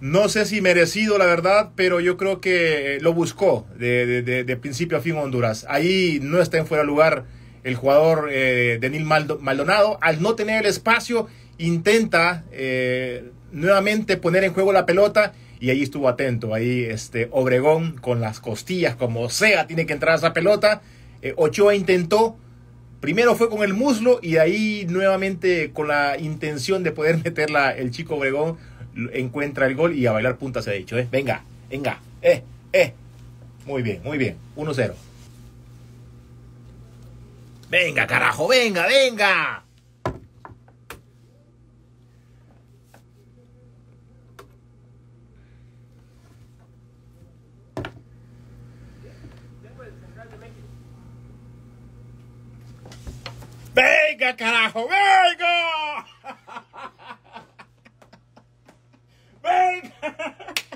No sé si merecido, la verdad, pero yo creo que lo buscó de principio a fin Honduras. Ahí no está en fuera de lugar el jugador Denil Maldonado. Al no tener el espacio, intenta nuevamente poner en juego la pelota y ahí estuvo atento. Ahí Obregón con las costillas, como sea, tiene que entrar a esa pelota. Ochoa intentó. Primero fue con el muslo y ahí nuevamente con la intención de poder meterla el chico Obregón encuentra el gol y a bailar punta se ha dicho. Venga, venga, Muy bien, 1-0. Venga, carajo, venga, venga. Venga, carajo, venga. Venga.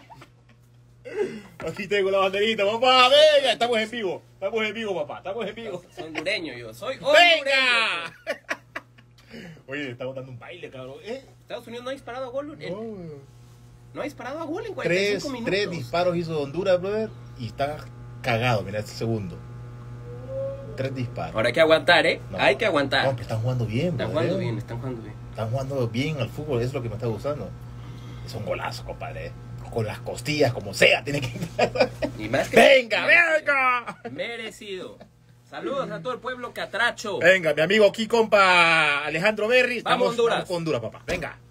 Aquí tengo la banderita, papá, venga. Estamos en vivo, papá, estamos en vivo. Soy hondureño yo, soy hondureño. ¡Venga! Oye, estamos dando un baile, cabrón. Estados Unidos no ha disparado a gol. No ha disparado a gol en 45 Tres minutos. disparos hizo Honduras, brother, y está cagado, mira, este segundo. 3 disparos. Ahora hay que aguantar, No, hay que aguantar. No, pero están jugando bien, Están brother. jugando bien, están jugando bien. Están jugando bien al fútbol, eso es lo que me está gustando. Es un golazo, compadre. Con las costillas, como sea, tiene que... Y más que ¡Venga, venga! merecido. Saludos a todo el pueblo catracho. Venga, mi amigo aquí, compa Alejandro Berry. Vamos, Honduras. Vamos con Honduras, papá. Venga.